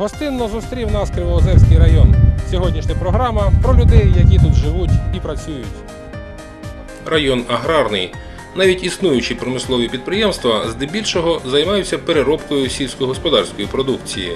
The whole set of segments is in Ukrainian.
Гостинно зустрів нас Кривоозерський район. Сьогоднішня програма про людей, які тут живуть і працюють. Район аграрний. Навіть існуючі промислові підприємства здебільшого займаються переробкою сільськогосподарської продукції.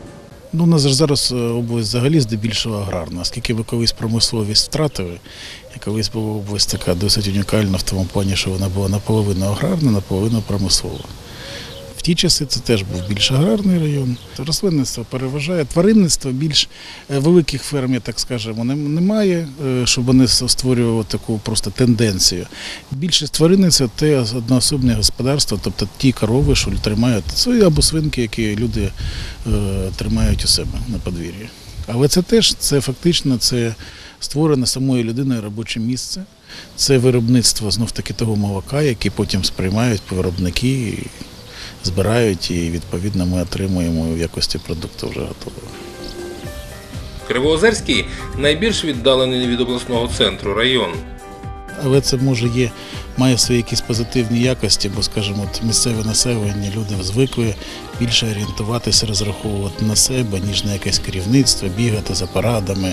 У нас ж зараз область взагалі здебільшого аграрна, оскільки ми колись промисловість втратили, і колись була область така досить унікальна в тому плані, що вона була наполовину аграрна, наполовину промислова. В ті часи це теж був більш аграрний район. Рослинництво переважає, тваринництво більш великих ферм, так скажемо, немає, щоб вони створювали таку просто тенденцію. Більшість тваринництва – це одноособне господарство, тобто ті корови, що тримають свої або свинки, які люди тримають у себе на подвір'ї. Але це теж, фактично, це створене самою людиною робоче місце. Це виробництво, знов-таки, того молока, яке потім сприймають виробники, збирають і, відповідно, ми отримуємо в якості продукту вже готового. Кривоозерський – найбільш віддалений від обласного центру район. Але це, може, має свої якісь позитивні якості, бо, скажімо, місцеве населення, люди звикли більше орієнтуватися, розраховувати на себе, ніж на якесь керівництво, бігати за порадами.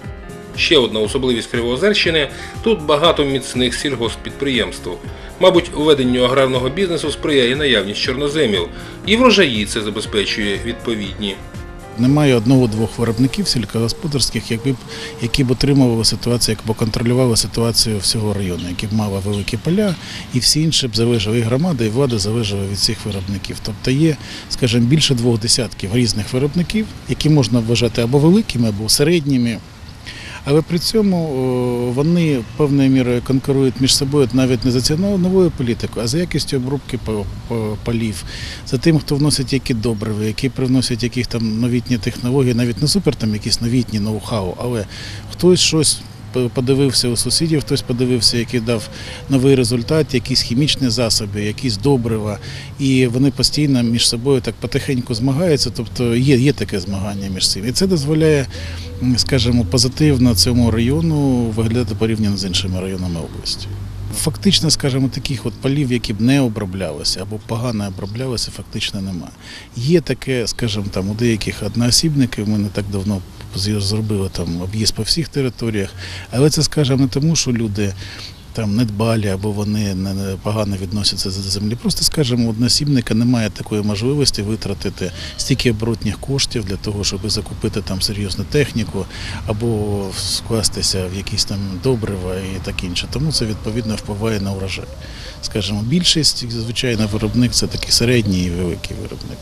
Ще одна особливість Кривоозерщини – тут багато міцних сільгосппідприємств. Мабуть, веденню аграрного бізнесу сприяє наявність чорноземів. І врожаї це забезпечує відповідні. Немає одного-двох виробників сільськогосподарських, які б отримували ситуацію, які б контролювали ситуацію всього району, які б мали великі поля, і всі інші б залежали, і громада, і влада залежала від цих виробників. Тобто є, скажімо, більше 20 різних виробників, які можна вважати або великими, або середніми. Але при цьому вони певною мірою конкурують між собою навіть не за ціновою політикою, а за якістю обробки полів, за тим, хто вносить які добрива, які привносять якісь там новітні технології, навіть не супер там якісь новітні ноу-хау, але хтось щось подивився у сусідів, хтось подивився, який дав новий результат, якісь хімічні засоби, якісь добрива, і вони постійно між собою так потихеньку змагаються, тобто є таке змагання між цим. І це дозволяє, скажімо, позитивно цьому району виглядати порівняно з іншими районами області. Фактично, скажімо, таких полів, які б не оброблялися або погано оброблялися, фактично немає. Є таке, скажімо, у деяких одноосібників, ми не так давно зробили об'їзд по всіх територіях, але це, скажімо, не тому, що люди не дбалі або вони погано відносяться до землі. Просто, скажімо, у одноосібника немає такої можливості витратити стільки оборотних коштів для того, щоб закупити серйозну техніку або скластися в якісь добрива і таке інше. Тому це, відповідно, впливає на урожай. Скажімо, більшість, звичайно, виробник – це такий середній і великий виробник.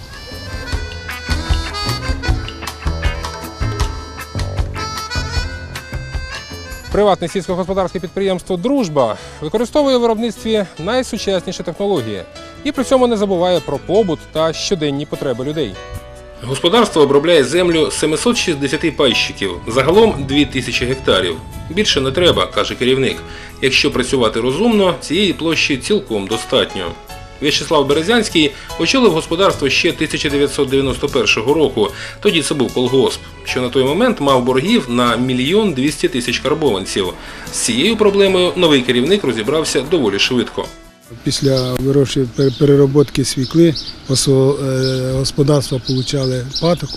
Приватне сільськогосподарське підприємство «Дружба» використовує у виробництві найсучасніші технології і при цьому не забуває про побут та щоденні потреби людей. Господарство обробляє землю 760 пайщиків, загалом 2000 гектарів. Більше не треба, каже керівник. Якщо працювати розумно, цієї площі цілком достатньо. В'ячеслав Березянський очолив господарство ще 1991 року, тоді це був колгосп, що на той момент мав боргів на 1 200 000 карбованців. З цією проблемою новий керівник розібрався доволі швидко. Після переробки свікли господарства отримали патоку,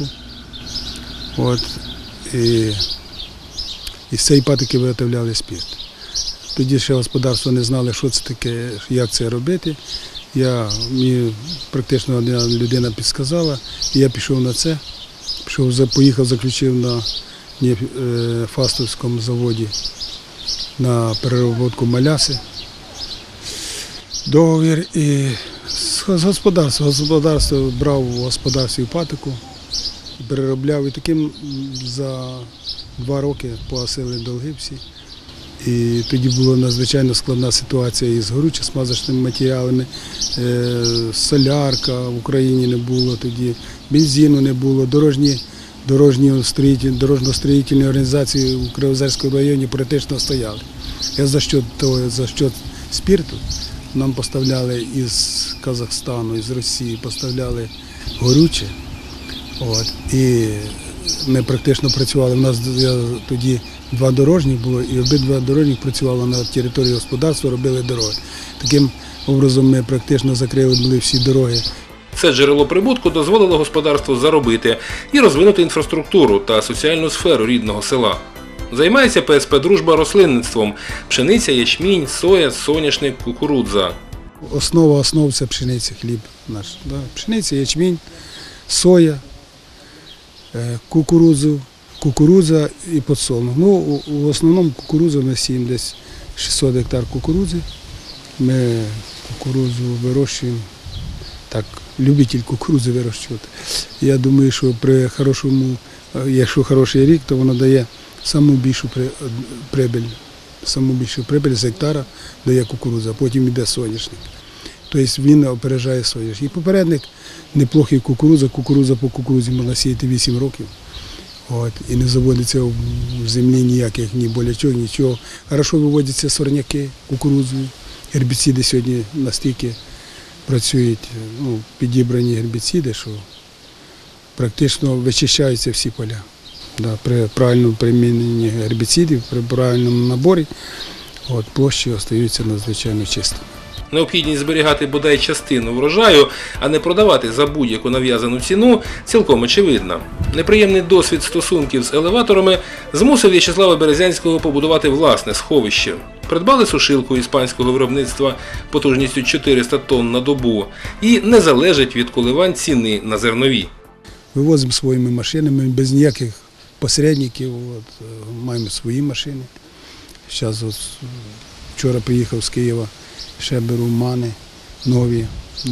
і з цієї патоки виготовляли спирт. Тоді ще господарство не знали, що це таке, як це робити. Мені практично одна людина підказала, і я пішов на це. Поїхав, заключив на Фастовському заводі на переробку маляси договір і з господарства. Господарство брав у господарстві патоку, переробляв, і таким за 2 роки погасили долги всі. І тоді була надзвичайно складна ситуація із горючо-смазочними матеріалами, солярка в Україні не було тоді, бензину не було, дорожньо-строїтельні організації у Кривоозерському районі практично стояли. За счет спирту нам поставляли із Казахстану, із Росії, поставляли горюче. І ми практично працювали, у нас тоді 2 дорожніх було, і обидва дорожніх працювали на території господарства, робили дороги. Таким образом ми практично закрили були всі дороги. Це джерело прибутку дозволило господарству заробити і розвинути інфраструктуру та соціальну сферу рідного села. Займається ПСП «Дружба» рослинництвом – пшениця, ячмінь, соя, соняшник, кукурудза. Основа основ – це пшениця, хліб наш. Да? Пшениця, ячмінь, соя, кукурудза і подсолнух. Ну, в основному кукурудзу ми сіємо десь 600 гектар кукурудзи. Ми кукурудзу вирощуємо, так, любитель кукурудзи вирощувати. Я думаю, що при хорошому, якщо хороший рік, то воно дає саму більшу прибиль. Саму більшу прибиль з гектара дає кукурудза, а потім йде соняшник. Тобто він опережає соняшник. І попередник неплохий кукурудза по кукурудзі можна сіяти 8 років. От, і не заводиться в землі ніяких ні болячок, нічого. Хорошо виводяться сорняки кукурудзою. Гербіциди сьогодні настільки працюють, ну, підібрані гербіциди, що практично вичищаються всі поля. Да, при правильному приміненні гербіцидів, при правильному наборі, от, площі залишаються надзвичайно чистими. Необхідність зберігати бодай частину врожаю, а не продавати за будь-яку нав'язану ціну, цілком очевидна. Неприємний досвід стосунків з елеваторами змусив В'ячеслава Березянського побудувати власне сховище. Придбали сушилку іспанського виробництва потужністю 400 тонн на добу і не залежить від коливань ціни на зернові. Вивозимо своїми машинами, без ніяких посередників, от, маємо свої машини. Зараз вчора приїхав з Києва, ще беру мани нові,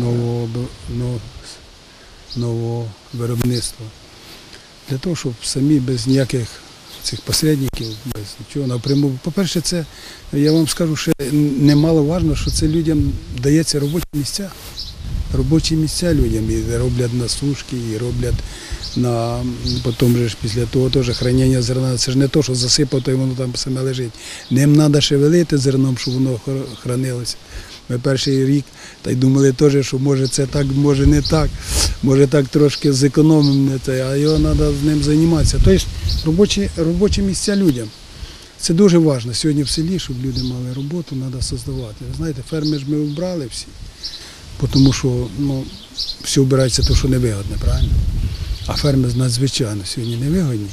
нового виробництва. Для того, щоб самі без ніяких цих посередників, без нічого напряму. По-перше, це, я вам скажу, що немаловажно, що це людям дається робочі місця. Робочі місця людям і роблять на сушки, і роблять на, потім же ж після того теж хранення зерна. Це ж не те, що засипав, то й воно там саме лежить. Ним треба шевелити зерном, щоб воно хранилося. Ми перший рік та й думали теж, що може це так, може не так, може так трошки зекономимо, а його треба з ним займатися. Тобто робочі місця людям. Це дуже важливо сьогодні в селі, щоб люди мали роботу, треба створювати. Ви знаєте, ферми ж ми вбрали всі, тому що все вбирається те, що невигодне, правильно? А ферми надзвичайно сьогодні невигодні.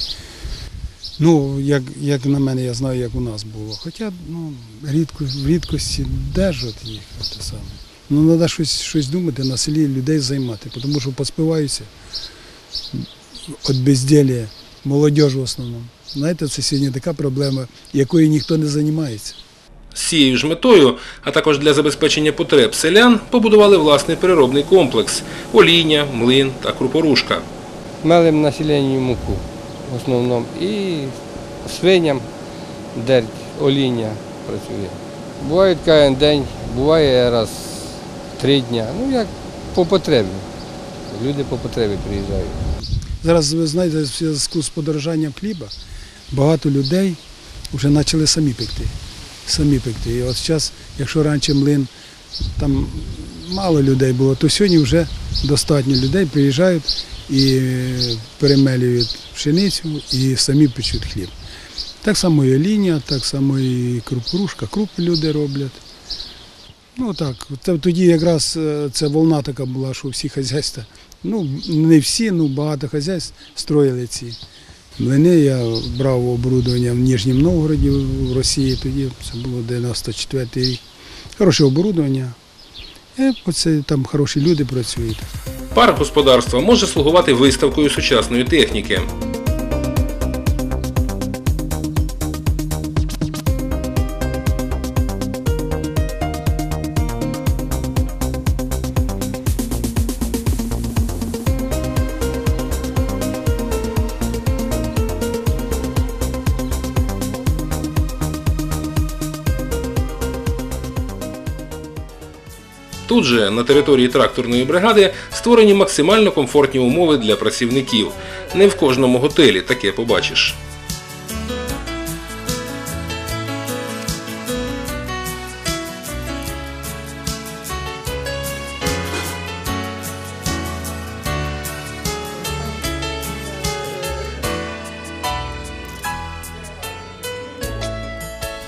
Ну, як на мене, я знаю, як у нас було. Хоча в рідкості держать їх. Ну, треба щось думати, на селі людей займати, тому що поспиваються від безділля, молодь в основному. Знаєте, це сьогодні така проблема, якою ніхто не займається. З цією ж метою, а також для забезпечення потреб селян, побудували власний переробний комплекс – олійня, млин та крупорушка. Мелим населенню муку в основному і свиням дерть, олійня працює. Буває кожен день, буває раз в 3 дні, ну як по потребі. Люди по потребі приїжджають. Зараз, ви знаєте, в зв'язку з подорожанням хліба багато людей вже почали самі пекти. І от зараз, якщо раніше млин, там мало людей було, то сьогодні вже достатньо людей приїжджають і перемелюють пшеницю і самі печуть хліб. Так само і олійня, так само і крупорушка, крупи люди роблять. Ну так, тоді якраз ця волна така була, що всі хазяйства, ну не всі, але багато хазяйств строїли ці млини. Я брав оборудовання в Нижньому Новгороді в Росії, тоді це було 94-й рік. Хороше оборудовання, і там хороші люди працюють. Парк господарства може слугувати виставкою сучасної техніки. Тут же, на території тракторної бригади, створені максимально комфортні умови для працівників. Не в кожному готелі таке побачиш.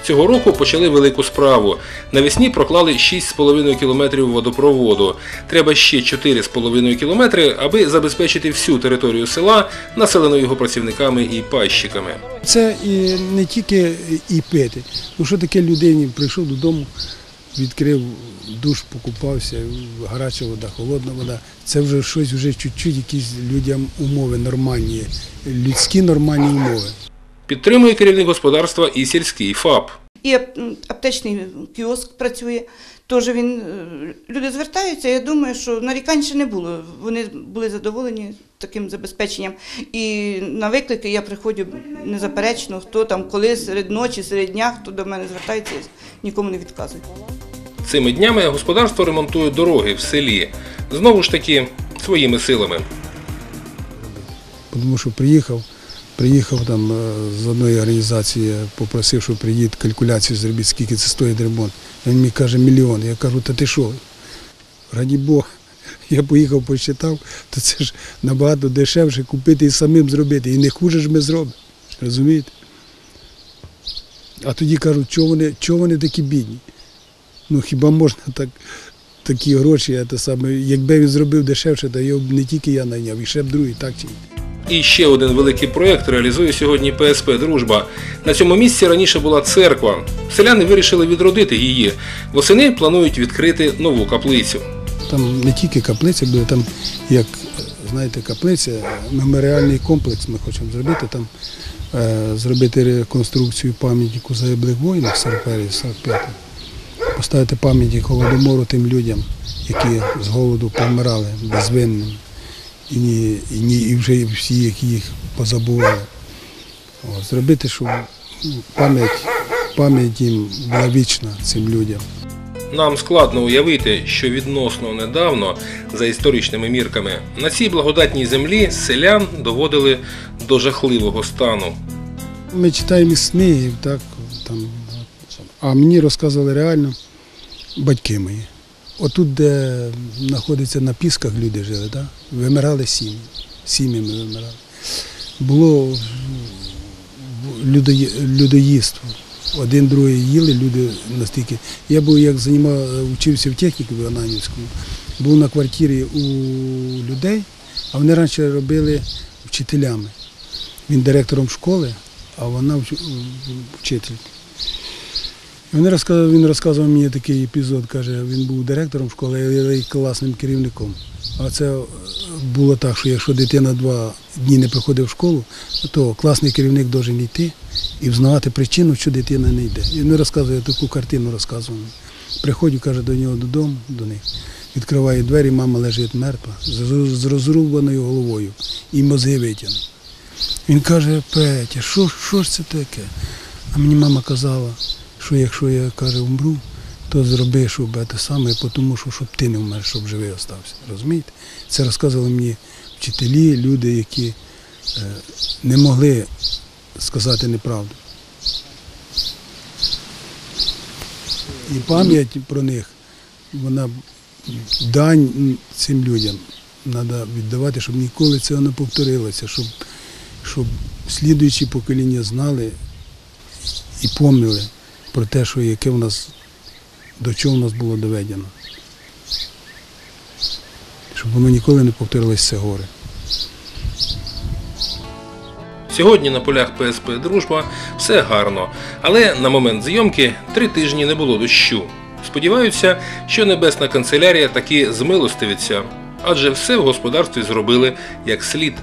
Цього року почали велику справу. Навесні проклали 6,5 кілометрів водопроводу. Треба ще 4,5 кілометри, аби забезпечити всю територію села, населену його працівниками і пайщиками. Це і не тільки і пити. Ну що таке людині? Прийшов додому, відкрив душ, покупався, гаряча вода, холодна вода. Це вже щось, вже чуть-чуть якісь людям умови нормальні, людські нормальні умови. Підтримує керівник господарства і сільський ФАП. І аптечний кіоск працює. Тож люди звертаються, я думаю, що нарікань ще не було. Вони були задоволені таким забезпеченням. І на виклики я приходжу незаперечно, хто там коли, серед ночі, серед дня, хто до мене звертається, нікому не відказую. Цими днями господарство ремонтує дороги в селі. Знову ж таки, своїми силами. Тому що приїхав там з одної організації, попросив, щоб приїдь калькуляцію зробити, скільки це стоїть ремонт. Він мені каже, 1 мільйон. Я кажу, та ти що? Раді Бога. Я поїхав, посчитав, то це ж набагато дешевше купити і самим зробити. І не хуже ж ми зробимо. Розумієте? А тоді кажуть, чого вони такі бідні? Ну хіба можна такі гроші, якби він зробив дешевше, то його не тільки я найняв, і ще б другий, так чи ні. І ще один великий проєкт реалізує сьогодні ПСП «Дружба». На цьому місці раніше була церква. Селяни вирішили відродити її. Восени планують відкрити нову каплицю. Там не тільки каплиця буде, там, як, знаєте, каплиця, меморіальний комплекс ми хочемо зробити, там зробити реконструкцію пам'ятнику загиблих воїнів 41-45, поставити пам'ятник Голодомору тим людям, які з голоду помирали безвинними. І вже всі їх позабували. Зробити, щоб пам'ять їм була вічна, цим людям. Нам складно уявити, що відносно недавно, за історичними мірками, на цій благодатній землі селян доводили до жахливого стану. Ми читаємо із книги, так, там, а мені розказували реально батьки мої. Отут, де знаходиться на Пісках, люди жили, так? Вимирали сім'ями вимирали. Було людоїдство. Один другий їли, люди настільки. Я був, як вчився в техніку в Ананівському, був на квартирі у людей, а вони раніше робили вчителями. Він директором школи, а вона вчитель. Він розказував мені такий епізод, каже, він був директором школи, але й класним керівником. А це було так, що якщо дитина 2 дні не приходить в школу, то класний керівник повинен йти і взнавати причину, що дитина не йде. І він розказує таку картину, розказував. Приходжу, каже, до нього додому, до них, відкриває двері, мама лежить мертва, з розрубаною головою і мозги витягнуть. Він каже, Петя, що ж це таке? А мені мама казала, що якщо я, каже, умру, то зроби, щоб те саме, тому що щоб ти не вмер, щоб живий остався. Розумієте? Це розказували мені вчителі, люди, які не могли сказати неправду. І пам'ять про них, вона дань цим людям треба віддавати, щоб ніколи цього не повторилося, щоб слідуючі покоління знали і пам'ятали про те, що яке в нас, до чого в нас було доведено. Щоб воно ніколи не повторилось це горе. Сьогодні на полях ПСП «Дружба» все гарно, але на момент зйомки 3 тижні не було дощу. Сподіваються, що Небесна канцелярія таки змилостивиться, адже все в господарстві зробили як слід.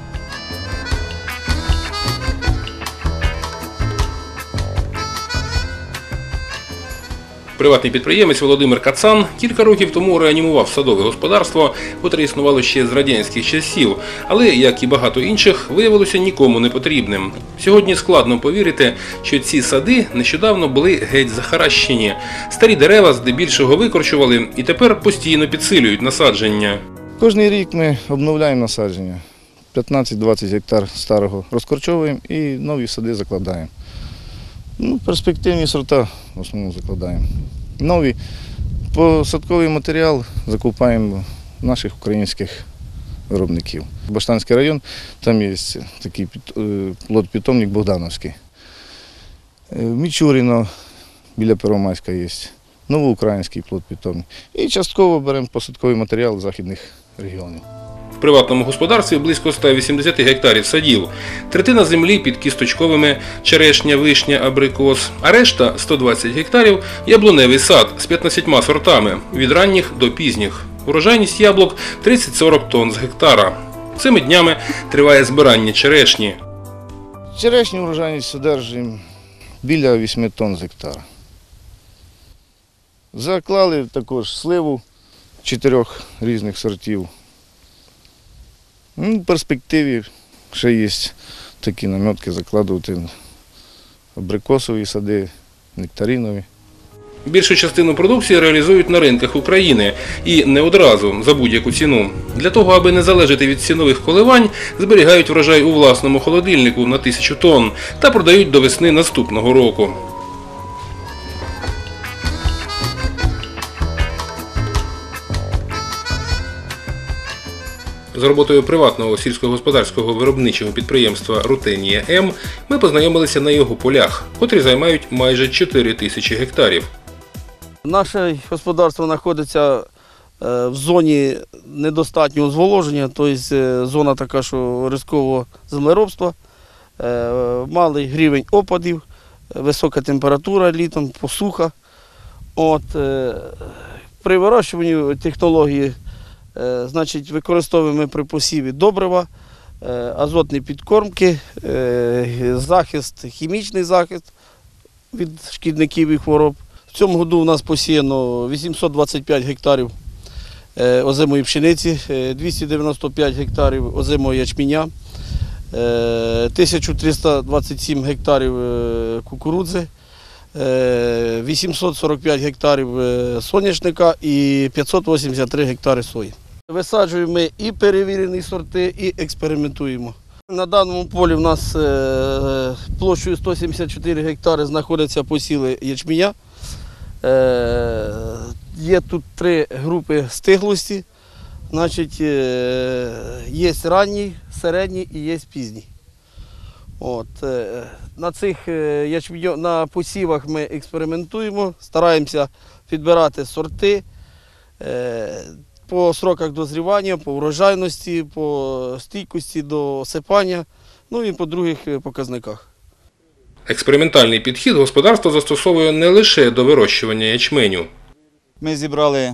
Приватний підприємець Володимир Кацан кілька років тому реанімував садове господарство, котре існувало ще з радянських часів, але, як і багато інших, виявилося нікому не потрібним. Сьогодні складно повірити, що ці сади нещодавно були геть захаращені. Старі дерева здебільшого викорчували і тепер постійно підсилюють насадження. Кожний рік ми обновляємо насадження. 15-20 гектар старого розкорчовуємо і нові сади закладаємо. Перспективні сорта в основному закладаємо. Нові посадковий матеріал закупаємо наших українських виробників. Баштанський район, там є такий плод-питомник Богдановський. Мічуріно, біля Первомайська є. Новоукраїнський плод питомник. І частково беремо посадковий матеріал з західних регіонів. В приватному господарстві близько 180 гектарів садів. Третина землі під кісточковими черешня, вишня, абрикос, а решта 120 гектарів – яблуневий сад з 15 сортами, від ранніх до пізніх. Урожайність яблук – 30-40 тонн з гектара. Цими днями триває збирання черешні. Черешню урожайність одержуємо біля 8 тонн з гектара. Заклали також сливу 4 різних сортів. В перспективі ще є такі намітки закладувати абрикосові сади, нектаринові. Більшу частину продукції реалізують на ринках України і не одразу, за будь-яку ціну. Для того, аби не залежати від цінових коливань, зберігають врожай у власному холодильнику на 1000 тонн та продають до весни наступного року. З роботою приватного сільськогосподарського виробничого підприємства «Рутенія М» ми познайомилися на його полях, котрі займають майже 4000 гектарів. Наше господарство знаходиться в зоні недостатнього зволоження, тобто зона така, що ризикового землеробства, малий рівень опадів, висока температура літом, посуха. При вирощуванні технології використовуємо при посіві добрива, азотні підкормки, захист, хімічний захист від шкідників і хвороб. В цьому году у нас посіяно 825 гектарів озимої пшениці, 295 гектарів озимого ячменя, 1327 гектарів кукурудзи, 845 гектарів соняшника і 583 гектари сої. Висаджуємо ми і перевірені сорти, і експериментуємо. На даному полі в нас площею 174 гектари знаходяться посіли ячменя. Є тут 3 групи стиглості. Є ранній, середній і є пізній. На посівах ми експериментуємо, стараємося підбирати сорти по сроках дозрівання, по врожайності, по стійкості до осипання, і по других показниках. Експериментальний підхід господарство застосовує не лише до вирощування ячменю. Ми зібрали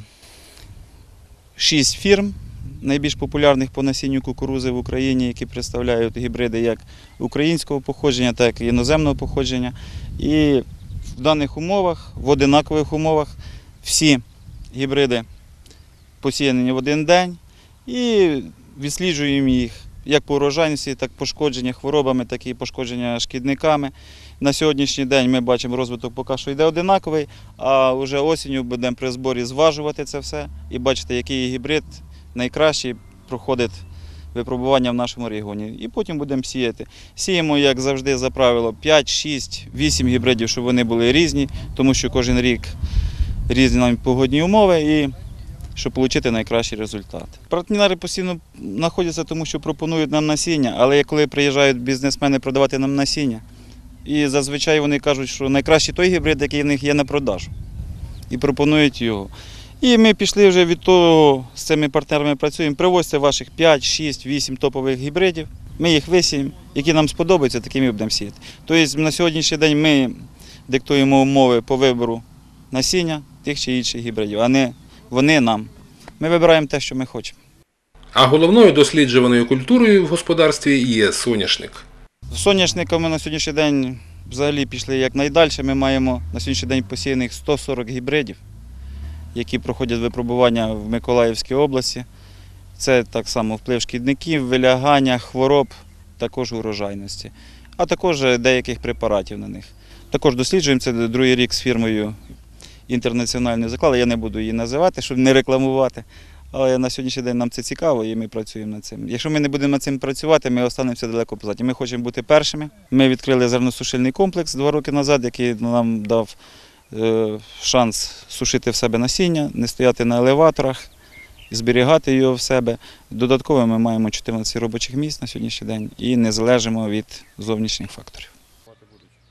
6 фірм, найбільш популярних по насінню кукурудзи в Україні, які представляють гібриди як українського походження, так і іноземного походження. І в даних умовах, в однакових умовах, всі гібриди посіяні в один день і відсліджуємо їх як по урожайності, так і пошкодження хворобами, так і пошкодження шкідниками. На сьогоднішній день ми бачимо, розвиток поки що йде однаковий, а вже осінню будемо при зборі зважувати це все і бачити, який гібрид найкращий проходить випробування в нашому регіоні. І потім будемо сіяти. Сіємо, як завжди, за правило, 5, 6, 8 гібридів, щоб вони були різні, тому що кожен рік різні нам погодні умови і щоб отримати найкращий результат. Партнери постійно знаходяться, тому що пропонують нам насіння, але коли приїжджають бізнесмени продавати нам насіння, і зазвичай вони кажуть, що найкращий той гібрид, який в них є на продажу, і пропонують його. І ми пішли вже від того, з цими партнерами працюємо, привозьте ваших 5, 6, 8 топових гібридів, ми їх висіємо, які нам сподобаються, такими будемо сіяти. Тобто на сьогоднішній день ми диктуємо умови по вибору насіння тих чи інших гібридів, а не вони нам. Ми вибираємо те, що ми хочемо. А головною досліджуваною культурою в господарстві є соняшник. Соняшника ми на сьогоднішній день взагалі пішли якнайдальше. Ми маємо на сьогоднішній день посіяних 140 гібридів, які проходять випробування в Миколаївській області. Це так само вплив шкідників, вилягання, хвороб, також урожайності, а також деяких препаратів на них. Також досліджуємо, це другий рік з фірмою інтернаціональною заклали, я не буду її називати, щоб не рекламувати, але на сьогоднішній день нам це цікаво і ми працюємо над цим. Якщо ми не будемо над цим працювати, ми останемося далеко позаді. Ми хочемо бути першими. Ми відкрили зерносушильний комплекс 2 роки назад, який нам дав шанс сушити в себе насіння, не стояти на елеваторах, зберігати його в себе. Додатково ми маємо 14 робочих місць на сьогоднішній день і не залежимо від зовнішніх факторів.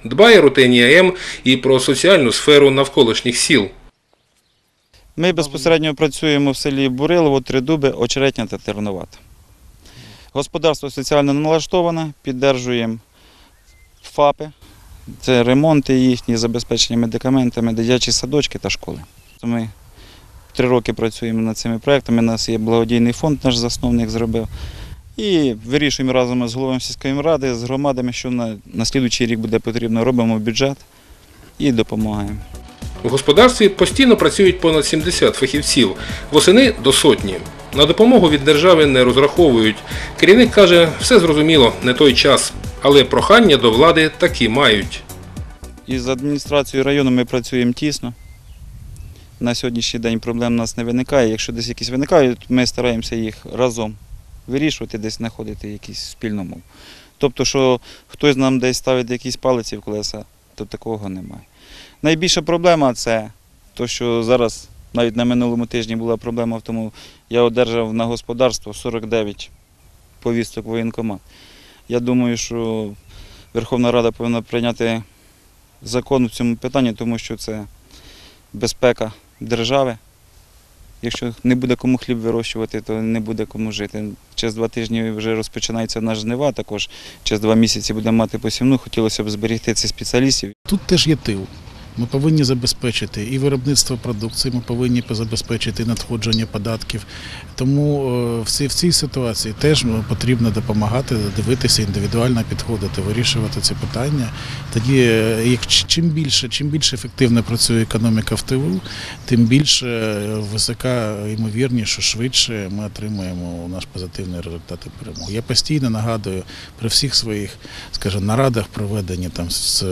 Дбає Рутенія М і про соціальну сферу навколишніх сіл. Ми безпосередньо працюємо в селі Бурилово, Тридуби, Очеретня та Терновата. Господарство соціально налаштоване, підтримуємо ФАПи, це ремонти їхні, забезпечення медикаментами, дитячі садочки та школи. Ми 3 роки працюємо над цими проєктами, у нас є благодійний фонд, наш засновник зробив. І вирішуємо разом з головою сільської ради, з громадами, що на наступний рік буде потрібно, робимо бюджет і допомагаємо. У господарстві постійно працюють понад 70 фахівців, восени – до сотні. На допомогу від держави не розраховують. Керівник каже, все зрозуміло, не той час. Але прохання до влади таки мають. Із адміністрацією району ми працюємо тісно. На сьогоднішній день проблем у нас не виникає. Якщо десь якісь виникають, ми стараємося їх разом вирішувати, десь знаходити якісь спільну мову. Тобто, що хтось нам десь ставить якісь палиці в колеса, то такого немає. Найбільша проблема – це те, що зараз, навіть на минулому тижні була проблема в тому, я одержав на господарство 49 повісток воєнкомат. Я думаю, що Верховна Рада повинна прийняти закон в цьому питанні, тому що це безпека держави. Якщо не буде кому хліб вирощувати, то не буде кому жити. Через 2 тижні вже розпочинається наш жнива, також через 2 місяці будемо мати посівну. Хотілося б зберегти цих спеціалістів. Тут теж є тил. Ми повинні забезпечити і виробництво продукції, ми повинні забезпечити надходження податків. Тому в цій ситуації теж потрібно допомагати, дивитися, індивідуально підходити, вирішувати ці питання. Тоді, чим більше ефективно працює економіка в тилу, тим більше висока ймовірність, що швидше ми отримаємо наш позитивний результат і перемогу. Я постійно нагадую при всіх своїх, скажімо, нарадах, проведені там з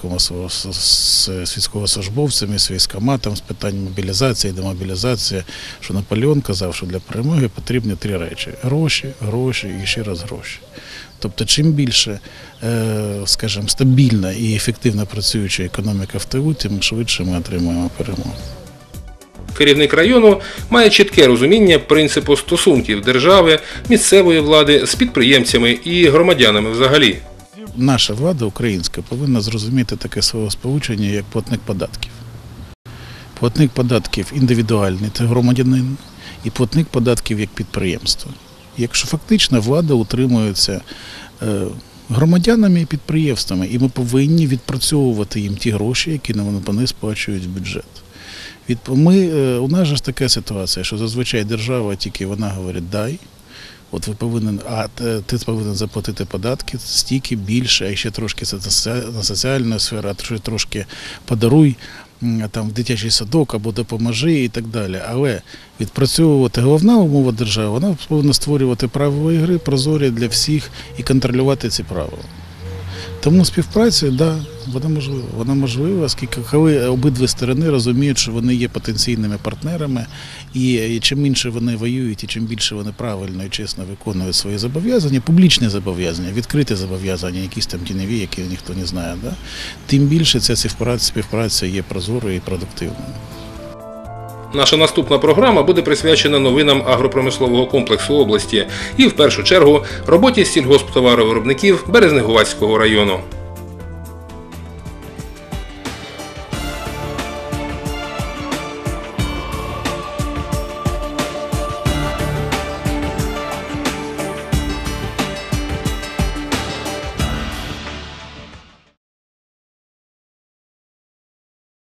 військовослужбовцями, з військкоматом, з питань мобілізації, демобілізації, що Наполеон казав, що для перемоги потрібні 3 речі – гроші, гроші і ще раз гроші. Тобто, чим більше, скажімо, стабільна і ефективно працююча економіка в тилу, тим швидше ми отримаємо перемогу. Керівник району має чітке розуміння принципу стосунків держави, місцевої влади з підприємцями і громадянами взагалі. Наша влада українська повинна зрозуміти таке словосполучення, як платник податків. Платник податків індивідуальний – це громадянин, і платник податків як підприємство. Якщо фактично влада утримується громадянами і підприємствами, і ми повинні відпрацьовувати їм ті гроші, які вони сплачують в бюджет. У нас же така ситуація, що зазвичай держава тільки вона говорить «дай», от ти повинен заплатити податки стільки більше, а ще трошки на соціальну сферу, а ще трошки подаруй там в дитячий садок або допоможи і так далі. Але відпрацьовувати головна умова держави, вона повинна створювати правила ігри прозорі для всіх і контролювати ці правила. Тому співпраця, да, вона можлива, оскільки коли обидві сторони розуміють, що вони є потенційними партнерами, і чим менше вони воюють, і чим більше вони правильно і чесно виконують свої зобов'язання, публічні зобов'язання, відкриті зобов'язання, якісь там тіньові, які ніхто не знає, да, тим більше ця співпраця є прозорою і продуктивною. Наша наступна програма буде присвячена новинам агропромислового комплексу області і, в першу чергу, роботі сільгосптоваровиробників Березнегуватського району.